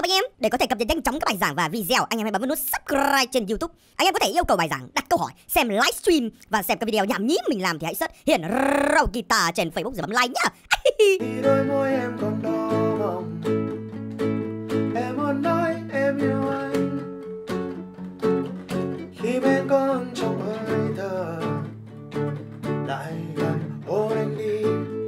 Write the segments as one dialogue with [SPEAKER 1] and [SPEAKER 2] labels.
[SPEAKER 1] anh em, để có thể cập nhật nhanh chóng các bài giảng và video, anh em hãy bấm vào nút subscribe trên YouTube. Anh em có thể yêu cầu bài giảng, đặt câu hỏi, xem livestream và xem các video nhảm nhí mình làm thì hãy search Hiển Rau Guitar trên Facebook rồi bấm like nhá.
[SPEAKER 2] Khi đôi môi em còn đỏ mọng, em muốn nói em yêu anh. Khi bên con trong hơi thở, lại gần hôn anh đi.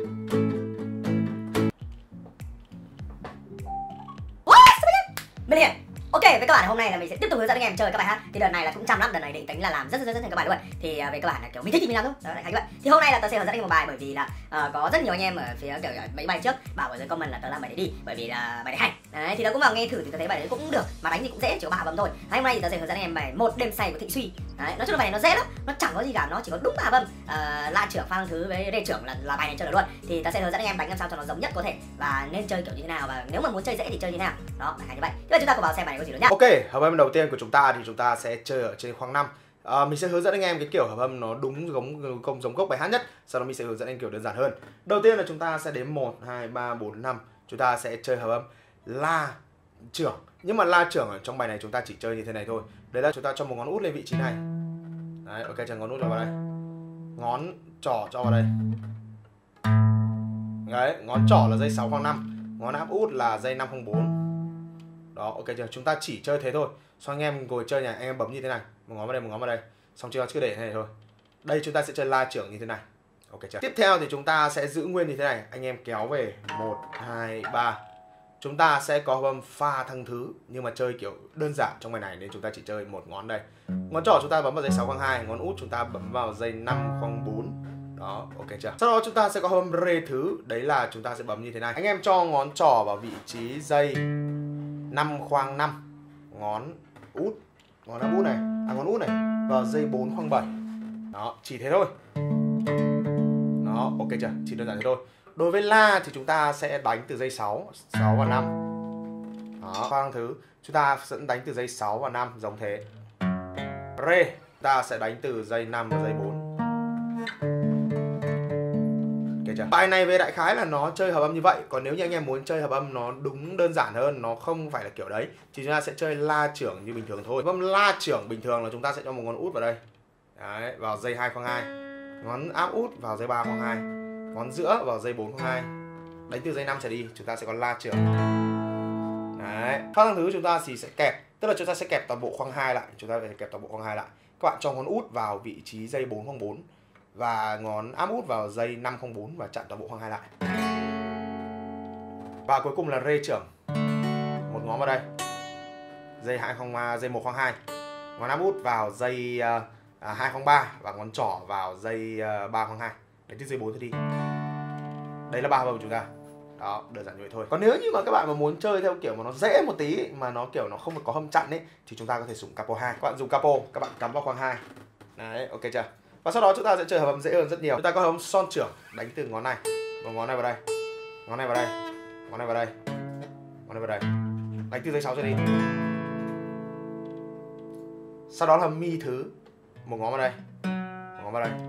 [SPEAKER 1] Mình Hiển. Ok, với các bạn hôm nay là mình sẽ tiếp tục hướng dẫn anh em chơi các bài hát. Thì đợt này là cũng chăm lắm, đợt này định tính là làm rất nhiều các bài luôn. Thì về các bạn là kiểu mình thích thì mình làm thôi. Đó, đại khái như vậy. Thì hôm nay là tớ sẽ hướng dẫn anh em một bài bởi vì là có rất nhiều anh em ở phía kiểu mấy bài trước bảo ở dưới comment là tớ làm bài đấy đi bởi vì là bài đấy hay. Đấy thì tớ cũng vào nghe thử thì tớ thấy bài đấy cũng được, mà đánh thì cũng dễ, chỉ có 3 bấm thôi. Hôm nay thì tớ sẽ hướng dẫn anh em bài Một Đêm Say của Thịnh Suy. Đấy, nói chung là bài này nó dễ lắm, nó chẳng có gì cả, nó chỉ có đúng 3 bấm. La trưởng, Pha Thứ với Rê trưởng là bài này chơi được luôn. Thì tớ sẽ hướng dẫn anh em đánh làm sao cho nó giống nhất có thể và nên chơi kiểu như thế nào, và nếu mà muốn chơi dễ thì chơi như thế nào. Đó, đại khái như vậy. Bây giờ chúng ta cùng vào xem bài này có gì nữa nhá.
[SPEAKER 2] Ok, hợp âm đầu tiên của chúng ta thì chúng ta sẽ chơi ở trên khoang 5. Mình sẽ hướng dẫn anh em cái kiểu hợp âm nó đúng giống gốc bài hát nhất. Sau đó mình sẽ hướng dẫn anh kiểu đơn giản hơn. Đầu tiên là chúng ta sẽ đếm 1, 2, 3, 4, 5. Chúng ta sẽ chơi hợp âm La trưởng. Nhưng mà La trưởng ở trong bài này chúng ta chỉ chơi như thế này thôi. Đấy là chúng ta cho một ngón út lên vị trí này. Đấy, ok, cho ngón út vào đây. Ngón trỏ cho vào đây. Đấy, ngón trỏ là dây 6 khoang 5. Ngón áp út là dây 504. Đó, ok chưa? Chúng ta chỉ chơi thế thôi. Xong anh em ngồi chơi nhà, anh em bấm như thế này. Một ngón vào đây, một ngón vào đây. Xong chưa, cứ để thế này thôi. Đây chúng ta sẽ chơi La trưởng như thế này. Ok chưa? Tiếp theo thì chúng ta sẽ giữ nguyên như thế này. Anh em kéo về 1, 2, 3. Chúng ta sẽ có âm Pha thăng thứ, nhưng mà chơi kiểu đơn giản trong bài này nên chúng ta chỉ chơi một ngón đây. Ngón trỏ chúng ta bấm vào dây 6 khoang 2, ngón út chúng ta bấm vào dây 5 khoang 4. Đó, ok chưa? Sau đó chúng ta sẽ có âm Rê thứ, đấy là chúng ta sẽ bấm như thế này. Anh em cho ngón trỏ vào vị trí dây 5 khoang 5, ngón út, ngón áp út này, ngón út này vào dây 4 khoang 7. Đó, chỉ thế thôi. Đó, ok chưa? Chỉ đơn giản thế thôi. Đối với La thì chúng ta sẽ đánh từ dây 6, 6 và 5. Đó, khoang thứ chúng ta sẽ đánh từ dây 6 và 5 giống thế. Rê chúng ta sẽ đánh từ dây 5 và dây 4. Ok chưa? Bài này về đại khái là nó chơi hợp âm như vậy. Còn nếu như anh em muốn chơi hợp âm nó đúng đơn giản hơn, nó không phải là kiểu đấy, thì chúng ta sẽ chơi La trưởng như bình thường thôi. Âm La trưởng bình thường là chúng ta sẽ cho một ngón út vào đây. Đấy, vào dây 2 khoang 2. Ngón áp út vào dây 3 khoang 2. Ngón giữa vào dây 4 khoang 2. Đánh từ dây 5 trở đi, chúng ta sẽ có La trưởng. Đấy, Pha thăng thứ chúng ta thì sẽ kẹp, tức là chúng ta sẽ kẹp toàn bộ khoang 2 lại, chúng ta phải kẹp toàn bộ khoang 2 lại. Các bạn cho ngón út vào vị trí dây 4 khoang 4 và ngón áp út vào dây 5 khoang 4 và chặn toàn bộ khoang 2 lại. Và cuối cùng là Rê trưởng. Một ngón vào đây. Dây 1 khoang 2. Ngón áp út vào dây 2 khoang 3 và ngón trỏ vào dây 3 khoang 2. Đánh từ dây 4 đi. Đấy là 3 hợp của chúng ta. Đó, đơn giản như vậy thôi. Còn nếu như mà các bạn mà muốn chơi theo kiểu mà nó dễ một tí, mà nó kiểu nó không có hâm chặn ấy, thì chúng ta có thể dùng capo 2. Các bạn dùng capo, các bạn cắm vào khoang 2. Đấy, ok chưa? Và sau đó chúng ta sẽ chơi hợp âm dễ hơn rất nhiều. Chúng ta có hợp âm son trưởng, đánh từ ngón này, một ngón này vào đây, ngón này vào đây, ngón này vào đây, ngón này vào đây. Đánh từ dây 6 trở đi. Sau đó là Mi thứ, một ngón vào đây, một ngón vào đây.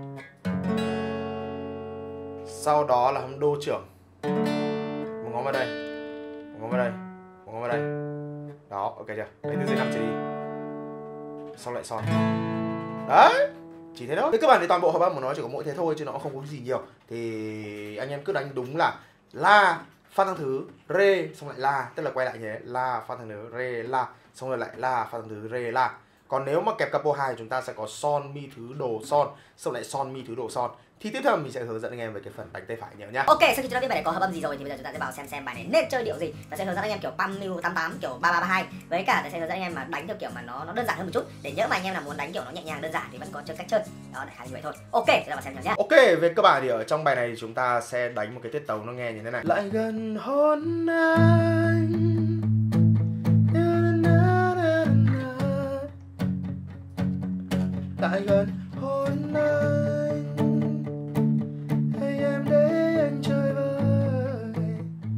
[SPEAKER 2] Sau đó là hâm Đô trưởng, một ngón vào đây, một ngón vào đây, một ngón vào đây. Đó, ok chưa? Đánh từ dây 5 trở đi. Xong lại son. Đấy, chỉ thế thôi. Thế các bạn thì toàn bộ hợp âm của nó chỉ có mỗi thế thôi chứ nó không có gì nhiều. Thì anh em cứ đánh đúng là La, Pha thăng thứ, Rê, xong lại La, tức là quay lại như thế, La, Pha thăng thứ, Rê, La, xong rồi lại La, Pha thăng thứ, Rê, La. Còn nếu mà kẹp capo 2 chúng ta sẽ có son, Mi thứ, đồ, son, xong lại son, Mi thứ, đồ, son. Thì tiếp theo mình sẽ hướng dẫn anh em về cái phần đánh tay phải nhiều nhá.
[SPEAKER 1] Ok, sau khi chúng ta biết bài này có hợp âm gì rồi thì bây giờ chúng ta sẽ vào xem bài này nên chơi điệu gì. Ta sẽ hướng dẫn anh em kiểu pam mưu 88 kiểu 3332, với cả ta sẽ hướng dẫn anh em mà đánh theo kiểu mà nó đơn giản hơn một chút, để nhỡ mà anh em nào muốn đánh kiểu nó nhẹ nhàng đơn giản thì vẫn có chơi cách chơi. Đó, đại khái như vậy thôi. Ok, chúng ta vào xem nhá.
[SPEAKER 2] Ok, về cơ bản thì ở trong bài này chúng ta sẽ đánh một cái tiết tấu nó nghe như thế này. Lại gần hôn anh. Lại gần hôn anh. Hay em để anh chơi vơi.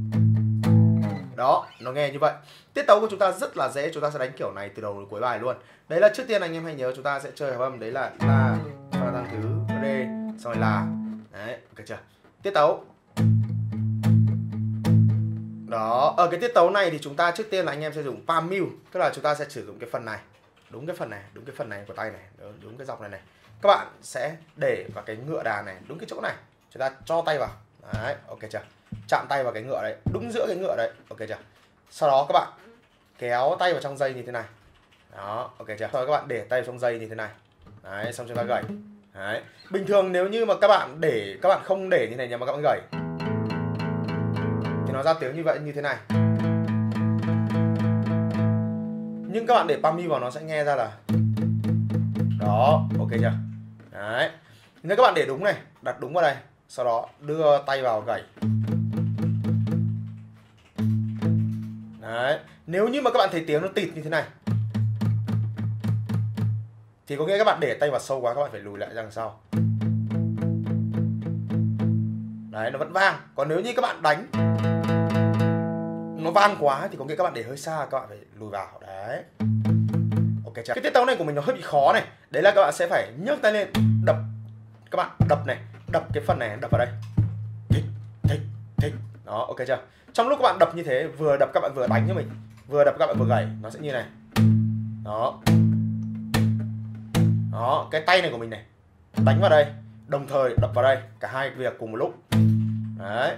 [SPEAKER 2] Đó, nó nghe như vậy. Tiết tấu của chúng ta rất là dễ, chúng ta sẽ đánh kiểu này từ đầu đến cuối bài luôn. Đấy là trước tiên anh em hãy nhớ chúng ta sẽ chơi hợp âm, đấy là La, Pha thăng thứ, Rê, xong rồi La. Đấy, ok chưa? Tiết tấu. Đó, ở cái tiết tấu này thì chúng ta trước tiên là anh em sẽ dùng palm mute, tức là chúng ta sẽ sử dụng cái phần này, đúng cái phần này của tay này, đúng cái dọc này này. Các bạn sẽ để vào cái ngựa đàn này, đúng cái chỗ này, chúng ta cho tay vào. Đấy, ok chưa? Chạm tay vào cái ngựa đấy, đúng giữa cái ngựa đấy, ok chưa? Sau đó các bạn kéo tay vào trong dây như thế này. Đó, ok chưa? Sau đó các bạn để tay vào trong dây như thế này. Đấy, xong chúng ta gảy. Đấy. Bình thường nếu như mà các bạn không để như này nhưng mà các bạn gảy thì nó ra tiếng như vậy, như thế này. Nhưng các bạn để palm mute vào nó sẽ nghe ra là đó, ok chưa? Đấy. Nếu các bạn để đúng này, đặt đúng vào đây, sau đó đưa tay vào gảy. Đấy. Nếu như mà các bạn thấy tiếng nó tịt như thế này thì có nghĩa các bạn để tay vào sâu quá, các bạn phải lùi lại ra đằng sau. Đấy, nó vẫn vang. Còn nếu như các bạn đánh nó vang quá thì có nghĩa các bạn để hơi xa, các bạn phải lùi vào. Đấy. Ok chưa? Cái tiết tấu này của mình nó hơi bị khó này. Đấy là các bạn sẽ phải nhấc tay lên, đập. Các bạn đập này, đập cái phần này, đập vào đây. Thích, thích, thích. Đó, ok chưa? Trong lúc các bạn đập như thế, vừa đập các bạn vừa đánh cho mình, vừa đập các bạn vừa gảy, nó sẽ như này. Đó. Đó, cái tay này của mình này, đánh vào đây, đồng thời đập vào đây, cả hai việc cùng một lúc. Đấy.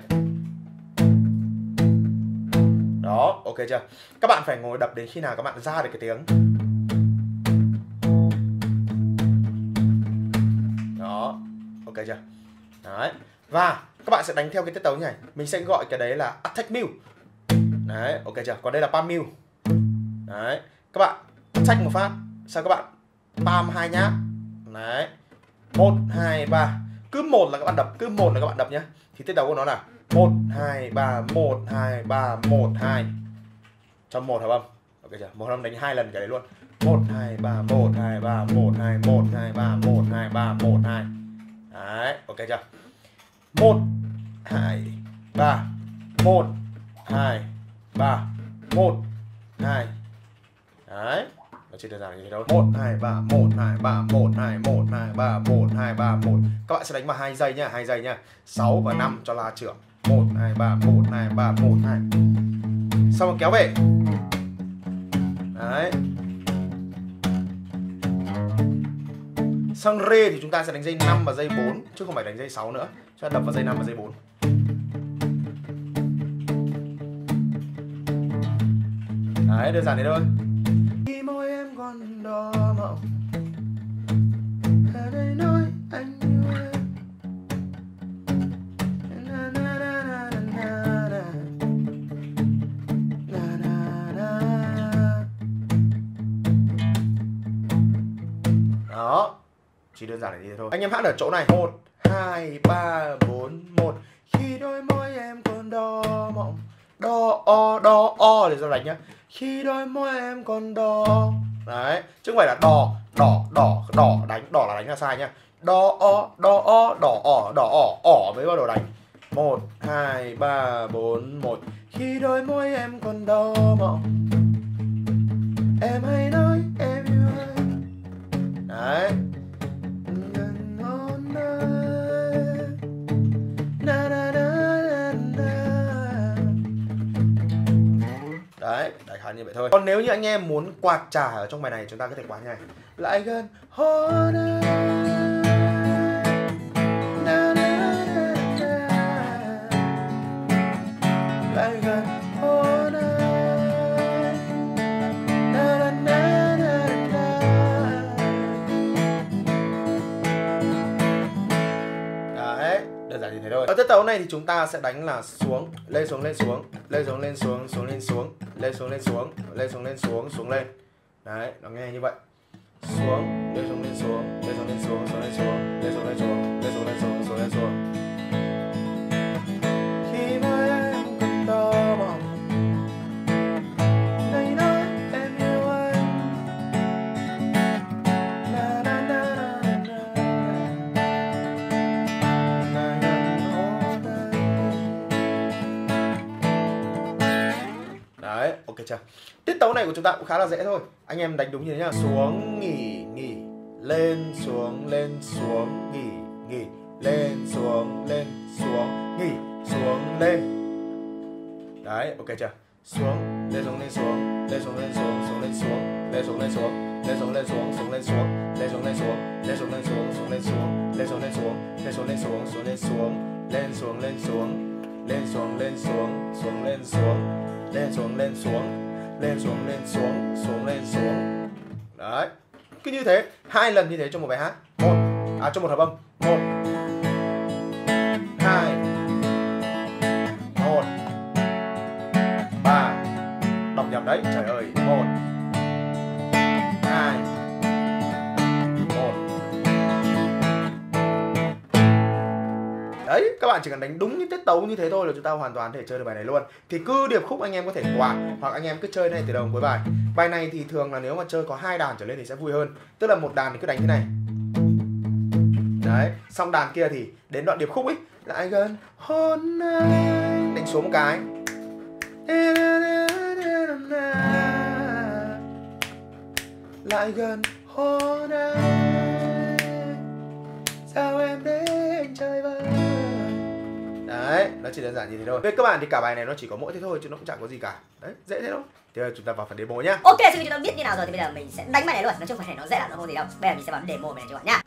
[SPEAKER 2] Đó, ok chưa? Các bạn phải ngồi đập đến khi nào các bạn ra được cái tiếng. Đó, ok chưa? Đấy. Và các bạn sẽ đánh theo cái tiết tấu như này. Mình sẽ gọi cái đấy là attack mute. Đấy, ok chưa? Còn đây là palm mute. Đấy. Các bạn attack một phát, sau các bạn palm 2 nhát. Đấy. 1 2 3. Cứ một là các bạn đập, cứ một là các bạn đập nhé. Thì tiết tấu của nó là 1 2 3 1 2 3 1 2. Cho một hợp âm. Ok chưa? Một hợp âm đánh 2 lần cái đấy luôn. 1 2 3 1 2 3 1 2 1 2 3 1 2 3 1 2. Đấy, ok chưa? 1 2 3 1 2 3 1 2. Đấy. Nó chỉ đơn giản như thế thôi. 1 2 3 1 2 3 1 2 1 2 3 1 2 3 1. Các bạn sẽ đánh vào 2 giây nhá, 2 giây nhá. 6 và 5 cho là trưởng. 1 2 3 1 2 3 1 2. Xong rồi kéo về. Đấy. Sang rê thì chúng ta sẽ đánh dây 5 và dây 4 chứ không phải đánh dây 6 nữa. Chúng ta đập vào dây 5 và dây 4. Đấy, đơn giản thế thôi. Khi môi em còn đỏ mộng, ở đây nói anh yêu em. Na na na na na na. Na na na. Đó. Chỉ đơn giản là như thế thôi. Anh em hát ở chỗ này. 1 2 3 4 1. Khi đôi môi em còn đỏ mộng. Đỏ o để ra đánh nhá. Khi đôi môi em còn đỏ. Đấy, chứ không phải là đỏ đánh, đỏ là đánh là sai nhá. Đỏ o mới bắt đầu đánh. 1 2 3 4 1. Khi đôi môi em còn đỏ mộng, em hãy nói em yêu anh. Đấy. Đấy, đại khái như vậy thôi. Còn nếu như anh em muốn quạt trà ở trong bài này, chúng ta có thể quạt như này. Lại gần hôn lại gần hôn đấy, đơn giản như thế thôi. Ở tiết tấu này thì chúng ta sẽ đánh là xuống, lên xuống lên xuống, lên xuống lên xuống, xuống lên xuống, lên xuống lên xuống, lên xuống lên xuống, xuống lên. Đấy, nó nghe như vậy. Xuống, lên xuống lên xuống, lên xuống lên xuống, xuống lên xuống, lên xuống lên xuống, lên xuống lên xuống, xuống lên xuống. Khi môi em còn đỏ mộng, anh nói em yêu anh. Na na na na na. Đấy, ok chưa? Tiết tấu này của chúng ta cũng khá là dễ thôi. Anh em đánh đúng như thế nhá. Xuống nghỉ nghỉ, lên xuống nghỉ nghỉ, lên xuống nghỉ, xuống lên. Đấy, ok chưa? Xuống, lên xuống, lên xuống, lên xuống, lên xuống, xuống lên xuống, lên xuống, lên xuống, lên xuống, lên xuống, xuống lên xuống, lên xuống, lên xuống, lên xuống, lên xuống, xuống lên xuống, lên xuống, lên xuống, lên xuống, lên xuống, xuống lên xuống, lên xuống, lên xuống, lên xuống, lên xuống, xuống lên xuống, lên xuống, lên xuống, lên xuống, lên xuống, xuống lên xuống. Đấy, cứ như thế, 2 lần như thế trong một bài hát. Trong một hợp âm. 1 2 1 3. Đọc nhầm đấy, trời ơi. 1 2 1. Đấy, các bạn chỉ cần đánh đúng những tiết tấu như thế thôi là chúng ta hoàn toàn có thể chơi được bài này luôn. Thì cứ điệp khúc anh em có thể quạt, hoặc anh em cứ chơi này từ đầu đến cuối bài. Bài này thì thường là nếu mà chơi có 2 đàn trở lên thì sẽ vui hơn. Tức là một đàn thì cứ đánh thế này. Đấy, xong đàn kia thì đến đoạn điệp khúc ấy lại gần hôn anh, đánh xuống một cái. Lại gần hôn anh, sao em đến chơi vơi. Đấy, nó chỉ đơn giản như thế thôi. Với các bạn thì cả bài này nó chỉ có mỗi thế thôi chứ nó cũng chẳng có gì cả. Đấy, dễ thế thôi. Thì chúng ta vào phần demo nhá.
[SPEAKER 1] Ok, sau khi chúng ta biết như nào rồi thì bây giờ mình sẽ đánh bài này luôn. Nói chung phần này nó dễ lắm, nó không gì đâu. Bây giờ mình sẽ vào demo này cho bạn nhá.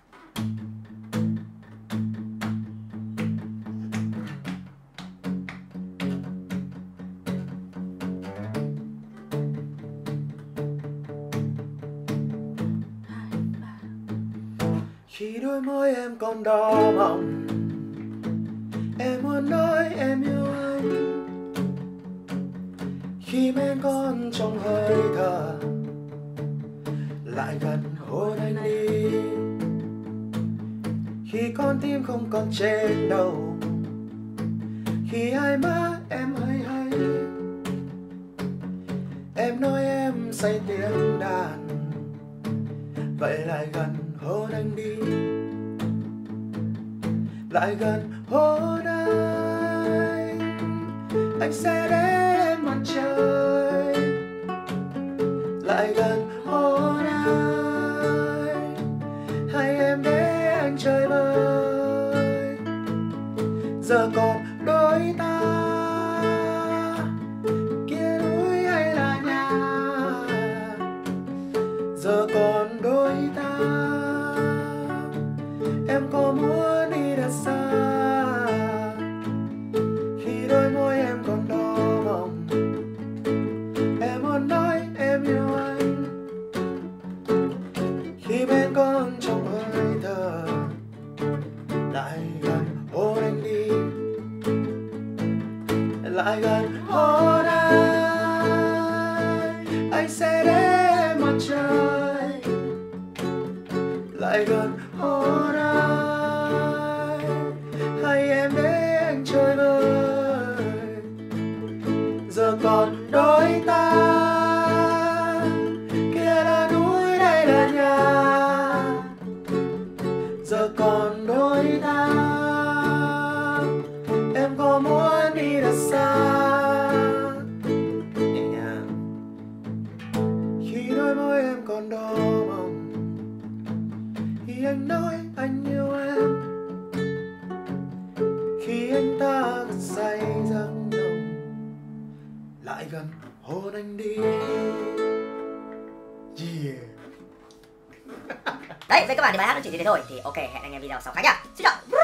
[SPEAKER 2] Khi đôi môi em còn đỏ mọng, em muốn nói em yêu anh. Khi bên con trong hơi thở, lại gần hôn anh đi. Khi con tim không còn trên đầu, khi hai má em hơi hay, em nói em say tiếng đàn, vậy lại gần hôn anh đi. Lại gần hôn anh sẽ để em mặt trời. Lại gần hôn anh, hay em để anh chơi vơi. Giờ còn đôi ta, kia núi hay là nhà. Giờ còn đôi ta, em có muốn đi thật xa. Khi đôi môi em còn đỏ mọng, em muốn nói em yêu anh. Khi bên con trong hơi thở, lại gần hôn anh đi. Lại gần hôn anh sẽ để mặt trời. Lại gần hôn anh, hay em để anh chơi vơi. Giờ còn đôi ta, kia là núi đây là nhà. Giờ còn đôi ta, em có muốn đi thật xa. Nhẹ nhàng. Khi đôi môi em còn đỏ mọng, khi anh nói anh yêu em. Khi anh ta say giấc nồng, lại gần hôn anh đi. Yeah.
[SPEAKER 1] Đấy, với các bạn thì bài hát nó chỉ như thế thôi. Thì ok, hẹn anh em video sau khác nhá. Xin chào.